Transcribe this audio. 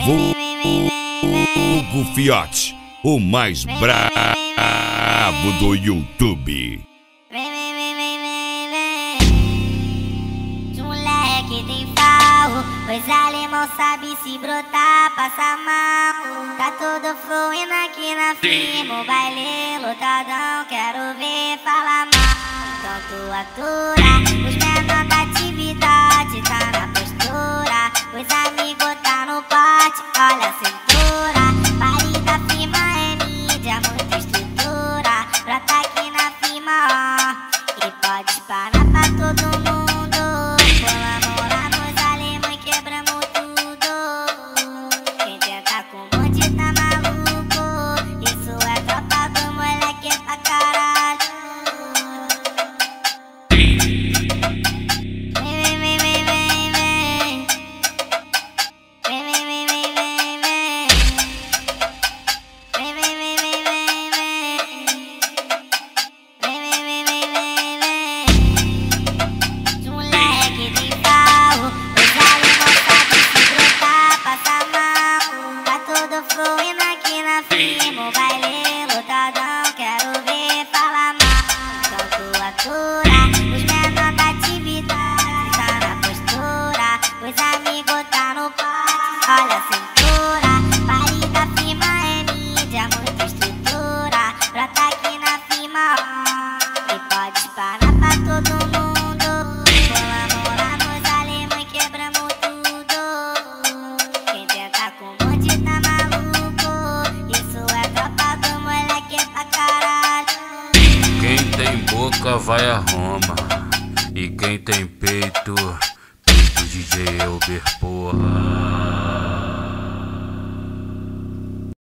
Vulgo Fiote, o mais brabo do YouTube. Moleque tem farro, pois alemão sabe se brotar, passa mal. Tá tudo fluindo aqui na firma, o baile lotadão, quero ver falar mal. Então tu atura, os menores da atividade, tá na postura, os amigos tá no pote, olha a cintura. Pare da firma é mídia, muita estrutura, brota aqui na firma, ó, e pode parar pra todo mundo. O baile lotadão, quero ver falar mal. Então tu atura, os menores da atividade, tá na postura, os amigos tá no pote, olha a cintura. Pare da firma é mídia, muita estrutura, brota aqui na firma, ó, e pode parar pra todo mundo. Colaborar nos alemães, quebramos tudo. Quem tenta com o bonde tá maluco, isso é tropa do moleque pra caralho. Quem tem boca vai a Roma, e quem tem peito, peito DJ Elber, porra.